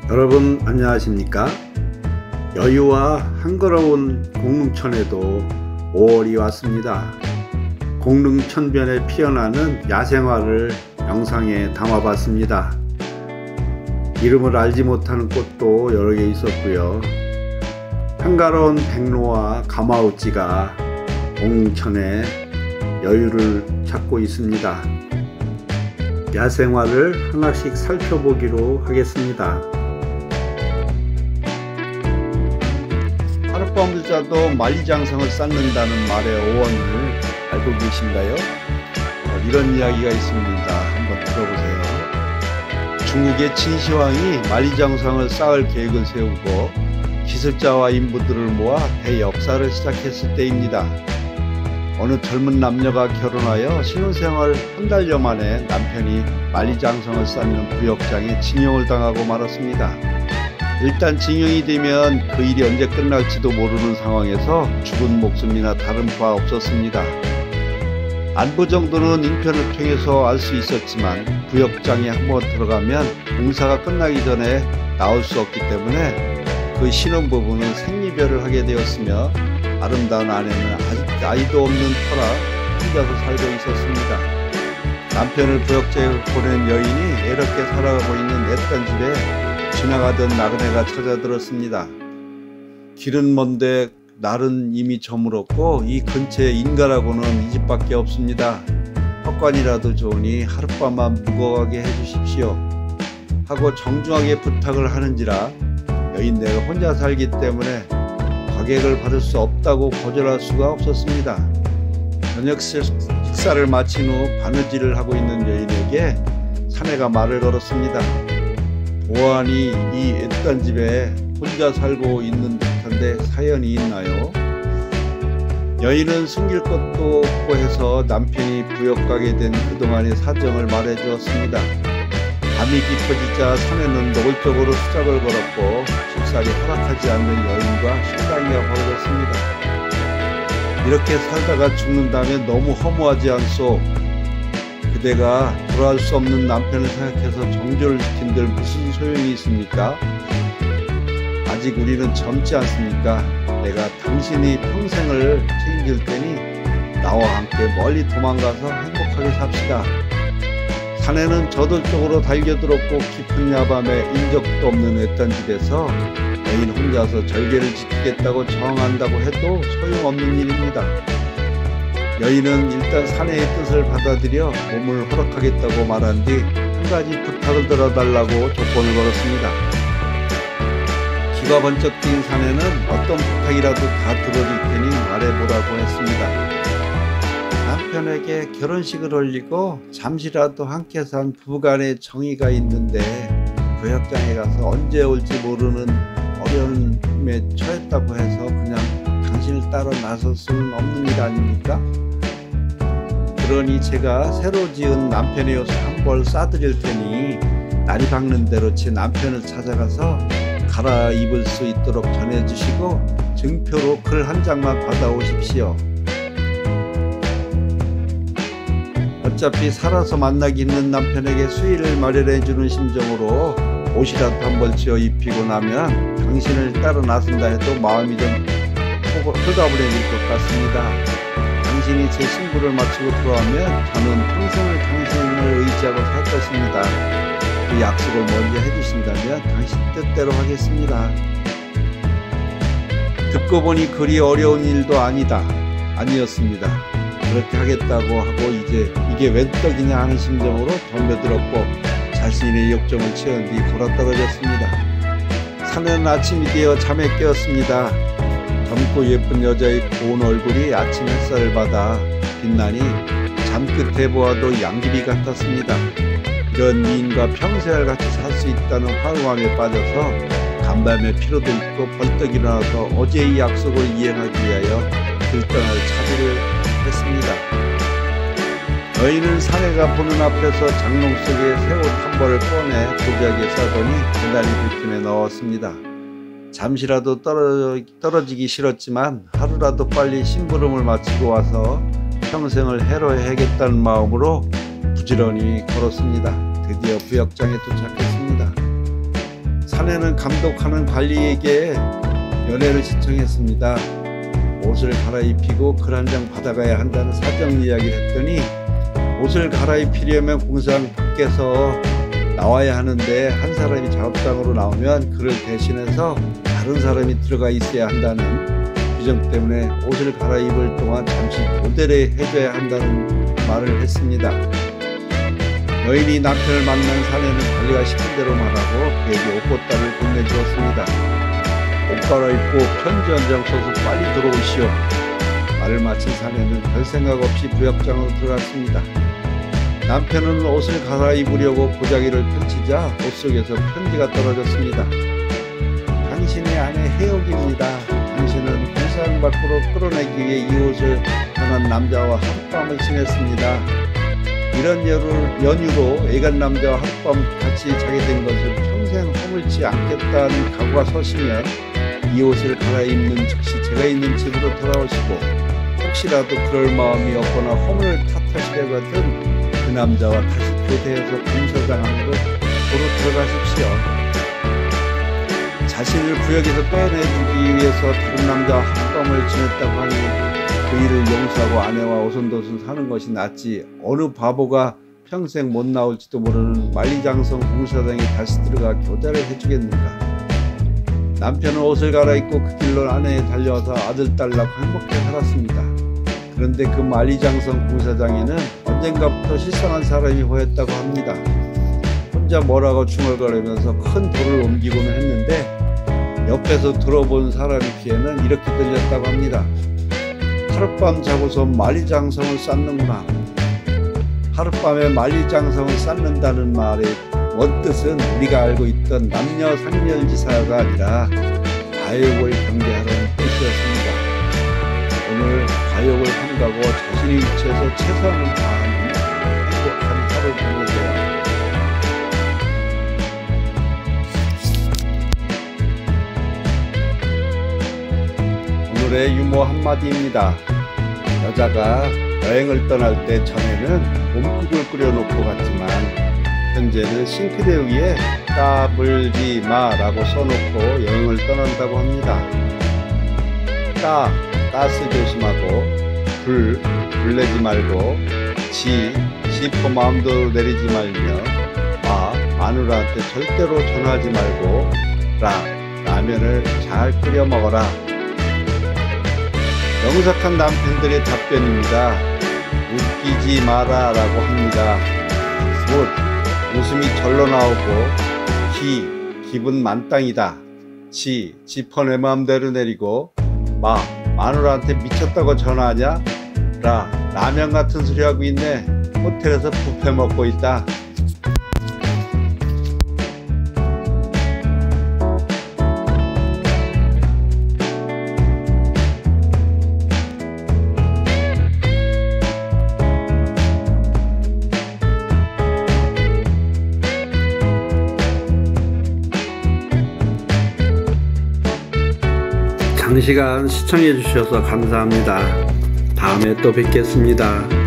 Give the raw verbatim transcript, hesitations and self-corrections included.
여러분 안녕하십니까? 여유와 한가로운 공릉천에도 오월이 왔습니다. 공릉천변에 피어나는 야생화를 영상에 담아봤습니다. 이름을 알지 못하는 꽃도 여러 개 있었고요. 한가로운 백로와 가마우찌가 공릉천에 여유를 찾고 있습니다. 야생화를 하나씩 살펴보기로 하겠습니다. 하룻밤을 자도 만리장성을 쌓는다는 말의 오원을 알고 계신가요? 어, 이런 이야기가 있습니다. 한번 들어보세요. 중국의 진시황이 만리장성을 쌓을 계획을 세우고 기술자와 인부들을 모아 대역사를 시작했을 때입니다. 어느 젊은 남녀가 결혼하여 신혼생활 한 달여 만에 남편이 만리장성을 쌓는 부역장에 징용을 당하고 말았습니다. 일단 징용이 되면 그 일이 언제 끝날지도 모르는 상황에서 죽은 목숨이나 다른 바 없었습니다. 안부 정도는 인편을 통해서 알 수 있었지만 부역장에 한번 들어가면 공사가 끝나기 전에 나올 수 없기 때문에 그 신혼부부는 생이별을 하게 되었으며 아름다운 아내는 아직 아이도 없는 터라 혼자서 살고 있었습니다. 남편을 부역장에 보낸 여인이 애롭게 살아가고 있는 애딴 집에 지나가던 나그네가 찾아들었습니다. 길은 먼데 날은 이미 저물었고 이 근처에 인가라고는 이 집밖에 없습니다. 헛간이라도 좋으니 하룻밤만 묵어가게 해주십시오 하고 정중하게 부탁을 하는지라 여인 내가 혼자 살기 때문에 가객을 받을 수 없다고 거절할 수가 없었습니다. 저녁 식사를 마친 후 바느질을 하고 있는 여인에게 사내가 말을 걸었습니다. 보아하니 이 애딴 집에 혼자 살고 있는 듯한데 사연이 있나요? 여인은 숨길 것도 없고 해서 남편이 부역 가게 된 그동안의 사정을 말해 주었습니다. 밤이 깊어지자 사내는 노골적으로 수작을 걸었고 식사를 허락하지 않는 여인과 실랑이가 벌어졌습니다. 이렇게 살다가 죽는다면 너무 허무하지 않소? 그대가 돌아올 수 없는 남편을 생각해서 정조를 지킨들 무슨 소용이 있습니까? 아직 우리는 젊지 않습니까? 내가 당신이 평생을 책임질 테니 나와 함께 멀리 도망가서 행복하게 삽시다. 사내는 저돌적으로 달겨들었고 깊은 야밤에 인적도 없는 애딴 집에서 여인 혼자서 절개를 지키겠다고 정한다고 해도 소용없는 일입니다. 여인은 일단 사내의 뜻을 받아들여 몸을 허락하겠다고 말한 뒤 한 가지 부탁을 들어달라고 조건을 걸었습니다. 기가 번쩍 뛴 사내는 어떤 부탁이라도 다 들어줄 테니 말해보라고 했습니다. 남편에게 결혼식을 올리고 잠시라도 함께 산 부부간의 정의가 있는데 부역장에 가서 언제 올지 모르는 어려움에 처했다고 해서 그냥 당신을 따라 나설 수는 없는 일 아닙니까? 그러니 제가 새로 지은 남편의 옷을 한 벌 싸드릴 테니 날이 밝는 대로 제 남편을 찾아가서 갈아입을 수 있도록 전해주시고 증표로 글 한 장만 받아오십시오. 어차피 살아서 만나기 힘든 남편에게 수의를 마련해주는 심정으로 옷이라도 한 벌 지어 입히고 나면 당신을 따라 나선다 해도 마음이 좀 홀가분해질 것 같습니다. 당신이 제 신부를 마치고 돌아오면 저는 평생을 당신을 의지하고 살 것입니다. 그 약속을 먼저 해주신다면 당신 뜻대로 하겠습니다. 듣고 보니 그리 어려운 일도 아니다. 아니었습니다. 그렇게 하겠다고 하고 이제 이게 웬 떡이냐 하는 심정으로 덤벼들었고 자신의 역정을 채운 뒤 돌아떨어졌습니다. 사내는 아침이 되어 잠에 깨었습니다. 젊고 예쁜 여자의 고운 얼굴이 아침 햇살을 받아 빛나니 잠끝에 보아도 양귀비 같았습니다. 이런 미인과 평생을 같이 살 수 있다는 화음함에 빠져서 간밤에 피로도 있고 벌떡 일어나서 어제의 약속을 이행하기 위하여 들떠날 차비를 했습니다. 여인은 사내가 보는 앞에서 장롱 속에 새 옷 한 벌을 꺼내 도자기에 싸더니 배달이 들킴에 넣었습니다. 잠시라도 떨어, 떨어지기 싫었지만 하루라도 빨리 심부름을 마치고 와서 평생을 해로해야겠다는 마음으로 부지런히 걸었습니다. 드디어 부역장에 도착했습니다. 사내는 감독하는 관리에게 연애를 신청했습니다. 옷을 갈아입히고 글 한 장 받아가야 한다는 사정 이야기를 했더니 옷을 갈아입히려면 공사장 밖에서 나와야 하는데 한 사람이 작업장으로 나오면 그를 대신해서 다른 사람이 들어가 있어야 한다는 규정 때문에 옷을 갈아입을 동안 잠시 모델을 해줘야 한다는 말을 했습니다. 여인이 남편을 만난 사내는 관리가 시킨 대로 말하고 그에게 옷보따리를 건네주었습니다. 옷 갈아입고 편지 한 장 써서 빨리 들어오시오. 말을 마친 사내는 별 생각 없이 부역장으로 들어갔습니다. 남편은 옷을 갈아입으려고 보자기를 펼치자 옷 속에서 편지가 떨어졌습니다. 당신의 아내 해옥입니다. 당신은 공사장 밖으로 끌어내기 위해 이 옷을 전한 남자와 하룻밤을 지냈습니다. 이런 여를, 연유로 애간 남자와 하룻밤 같이 자게 된 것을 평생 허물지 않겠다는 각오가 서시면 이 옷을 갈아입는 즉시 제가 있는 집으로 돌아오시고 혹시라도 그럴 마음이 없거나 허물을 탓하시려거든 그 남자와 다시 교대해서 공사장 안으로 도로 들어가십시오. 자신을 구역에서 빼내주기 위해서 다른 남자와 하룻밤을 지냈다고 하니 그 일을 용서하고 아내와 오손도손 사는 것이 낫지 어느 바보가 평생 못 나올지도 모르는 만리장성 공사장에 다시 들어가 교대를 해주겠는가. 남편은 옷을 갈아입고 그 길로 아내에 달려와서 아들 딸 낳고 행복해 살았습니다. 그런데 그 만리장성 공사장에는 언젠가부터 실상한 사람이 보였다고 합니다. 혼자 뭐라고 중얼거리면서 큰 돌을 옮기고는 했는데 옆에서 들어본 사람의 귀에는 이렇게 들렸다고 합니다. 하룻밤 자고서 만리장성을 쌓는구나. 하룻밤에 만리장성을 쌓는다는 말의 원뜻은 우리가 알고 있던 남녀 상렬지사가 아니라 과욕을 경계하라는 뜻이었습니다. 오늘 과욕을 삼가고 자신의 위치에서 최선을 다하는 행복한 하루 보내세요. 오늘의 유머 한마디입니다. 여자가 여행을 떠날 때 전에는 몸국을 끓여놓고 갔지만 현재는 싱크대 위에 까불지 마라고 써놓고 여행을 떠난다고 합니다. 까, 가스 조심하고 불, 불내지 말고 지, 지포 마음대로 내리지 말며 마, 마누라한테 절대로 전화하지 말고 라, 라면을 잘 끓여 먹어라. 명석한 남편들의 답변입니다. 웃기지 마라 라고 합니다. 웃, 웃음이 절로 나오고 기, 기분 만땅이다. 지, 지퍼 내 마음대로 내리고 마, 마누라한테 미쳤다고 전화하냐? 라, 라면 같은 소리 하고 있네. 호텔에서 뷔페 먹고 있다. 장시간 시청해 주셔서 감사합니다. 다음에 또 뵙겠습니다.